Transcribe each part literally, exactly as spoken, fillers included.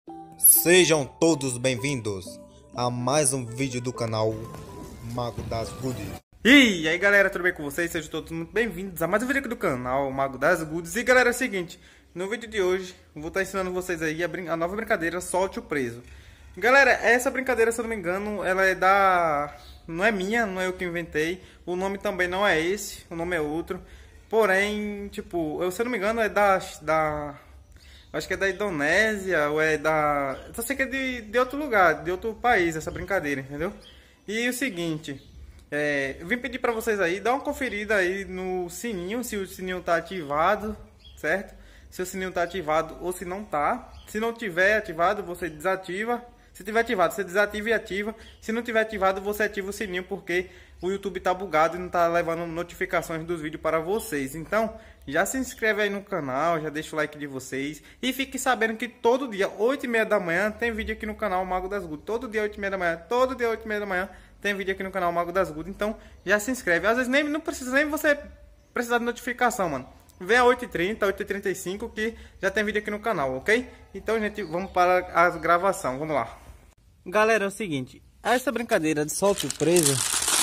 Sejam todos bem-vindos a mais um vídeo do canal Mago das Goodies. E aí galera, tudo bem com vocês? Sejam todos muito bem-vindos a mais um vídeo aqui do canal Mago das Goodies. E galera, é o seguinte, no vídeo de hoje eu vou estar ensinando vocês aí a, brin a nova brincadeira Solte o Preso. Galera, essa brincadeira, se eu não me engano, ela é da... não é minha, não é eu que inventei. O nome também não é esse, o nome é outro. Porém, tipo, eu, se eu não me engano é da... da... acho que é da Indonésia ou é da... eu só sei que é de, de outro lugar, de outro país essa brincadeira, entendeu? E o seguinte, é, eu vim pedir pra vocês aí, dar uma conferida aí no sininho, se o sininho tá ativado, certo? Se o sininho tá ativado ou se não tá. Se não tiver ativado, você desativa. Se tiver ativado, você desativa e ativa. Se não tiver ativado, você ativa o sininho, porque o YouTube tá bugado e não tá levando notificações dos vídeos para vocês. Então, já se inscreve aí no canal, já deixa o like de vocês. E fique sabendo que todo dia, oito e meia da manhã, tem vídeo aqui no canal Mago das Goodies. Todo dia, oito e meia da manhã, todo dia, oito e meia da manhã, tem vídeo aqui no canal Mago das Goodies. Então, já se inscreve. Às vezes nem, não precisa nem você precisar de notificação, mano. Vê a oito e trinta, oito e trinta e cinco que já tem vídeo aqui no canal, ok? Então, gente, vamos para a gravação. Vamos lá. Galera, é o seguinte, essa brincadeira de solte o preso,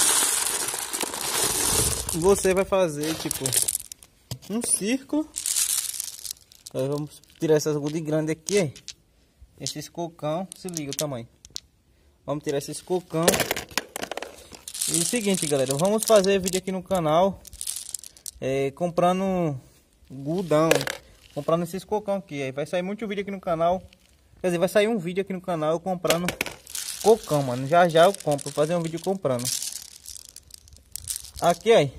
você vai fazer tipo um círculo. Aí vamos tirar essas goodies grandes aqui, hein? Esses cocão, se liga o tamanho. Vamos tirar esses cocão. E é o seguinte, galera, vamos fazer vídeo aqui no canal é, comprando gudão, comprando esses cocão aqui. Aí vai sair muito vídeo aqui no canal. Quer dizer, vai sair um vídeo aqui no canal eu comprando cocão, mano. Já já eu compro, vou fazer um vídeo comprando. Aqui, aí.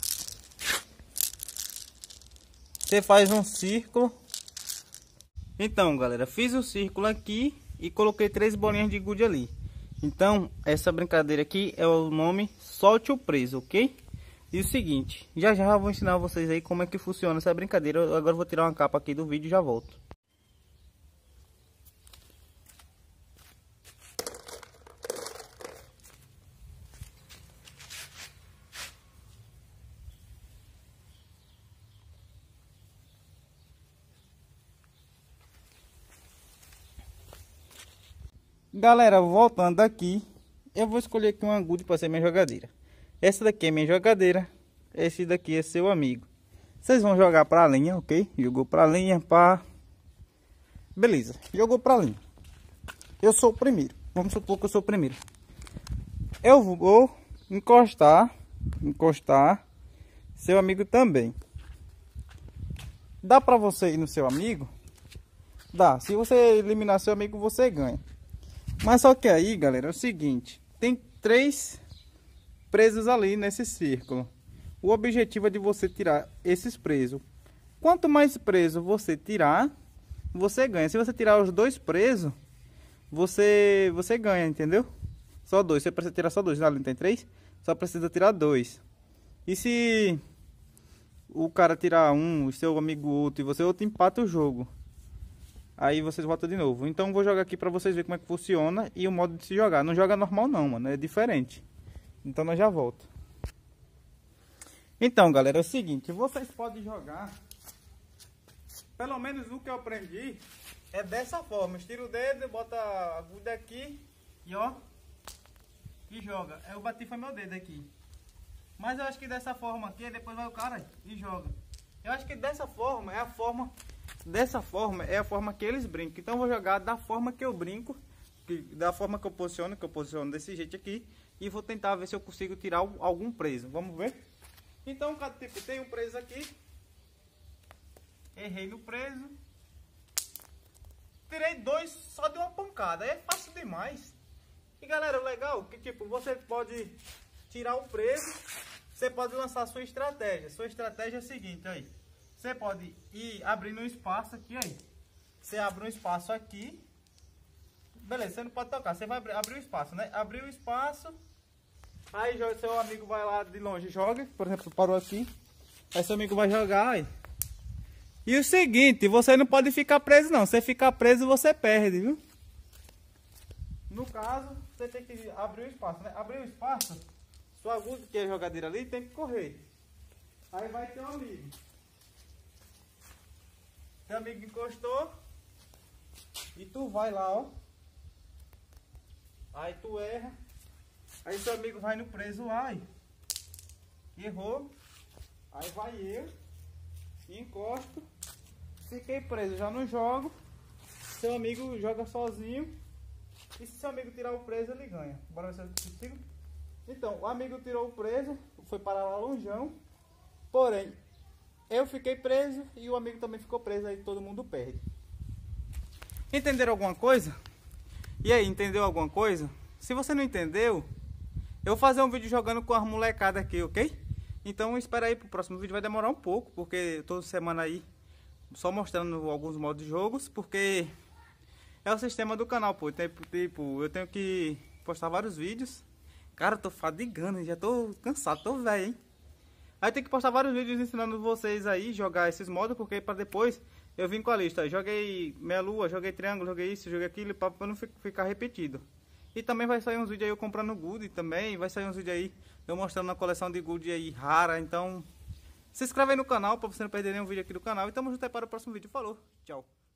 Você faz um círculo. Então, galera, fiz o círculo aqui e coloquei três bolinhas de gude ali. Então, essa brincadeira aqui é o nome Solte o Preso, ok? E o seguinte, já já vou ensinar vocês aí como é que funciona essa brincadeira. Eu agora vou tirar uma capa aqui do vídeo e já volto. Galera, voltando aqui, eu vou escolher aqui uma gude para ser minha jogadeira. Essa daqui é minha jogadeira, esse daqui é seu amigo. Vocês vão jogar para a linha, ok? Jogou para a linha, pá. Beleza, jogou para a linha. Eu sou o primeiro, vamos supor que eu sou o primeiro. Eu vou encostar, encostar, seu amigo também. Dá para você ir no seu amigo? Dá, se você eliminar seu amigo, você ganha. Mas só que aí, galera, é o seguinte, tem três presos ali nesse círculo. O objetivo é de você tirar esses presos. Quanto mais preso você tirar, você ganha. Se você tirar os dois presos, você você ganha, entendeu? Só dois, você precisa tirar só dois. Ali não tem três? Só precisa tirar dois. E se o cara tirar um, o seu amigo outro e você outro, empata o jogo. Aí vocês voltam de novo. Então vou jogar aqui pra vocês verem como é que funciona e o modo de se jogar. Não joga normal não, mano. É diferente. Então nós já volta. Então, galera, é o seguinte. Vocês podem jogar. Pelo menos o que eu aprendi é dessa forma. Estira o dedo, bota a agulha aqui e ó. E joga. Eu bati foi meu dedo aqui. Mas eu acho que dessa forma aqui, depois vai o cara e joga. Eu acho que dessa forma é a forma... Dessa forma é a forma que eles brincam. Então eu vou jogar da forma que eu brinco, que, da forma que eu posiciono, que eu posiciono desse jeito aqui. E vou tentar ver se eu consigo tirar algum preso. Vamos ver? Então, tipo, tem um preso aqui. Errei no preso. Tirei dois só de uma pancada. É fácil demais. E galera, o legal é que tipo, você pode tirar o preso. Você pode lançar a sua estratégia. Sua estratégia é a seguinte, aí. Você pode ir abrindo um espaço aqui, aí. Você abre um espaço aqui. Beleza, você não pode tocar. Você vai abrir o espaço, né? Abriu o espaço. Aí seu amigo vai lá de longe e joga. Por exemplo, parou aqui. Aí seu amigo vai jogar, aí. E o seguinte, você não pode ficar preso, não. Se você ficar preso, você perde, viu? No caso, você tem que abrir o espaço, né? Abrir o espaço. Sua agulha, que é a jogadeira ali, tem que correr. Aí vai ter um amigo. Seu amigo encostou. E tu vai lá, ó. Aí tu erra. Aí seu amigo vai no preso lá. E errou. Aí vai eu. Encosto. Fiquei preso, já não jogo. Seu amigo joga sozinho. E se seu amigo tirar o preso, ele ganha. Bora ver se eu consigo. Então, o amigo tirou o preso. Foi parar lá longeão. Porém, eu fiquei preso e o amigo também ficou preso. Aí todo mundo perde. Entenderam alguma coisa? E aí, entendeu alguma coisa? Se você não entendeu, eu vou fazer um vídeo jogando com as molecadas aqui, ok? Então espera aí pro próximo vídeo, vai demorar um pouco, porque toda semana aí só mostrando alguns modos de jogos, porque é o sistema do canal, pô. Tipo, tipo, eu tenho que postar vários vídeos. Cara, eu tô fadigando, já tô cansado, tô velho, hein? Aí tem que postar vários vídeos ensinando vocês aí jogar esses modos, porque para depois eu vim com a lista. Joguei meia lua, joguei triângulo, joguei isso, joguei aquilo, para não ficar repetido. E também vai sair uns vídeos aí eu comprando Goody também, vai sair uns vídeos aí eu mostrando a coleção de Goody aí rara. Então se inscreve aí no canal para você não perder nenhum vídeo aqui do canal. E tamo junto aí para o próximo vídeo. Falou, tchau.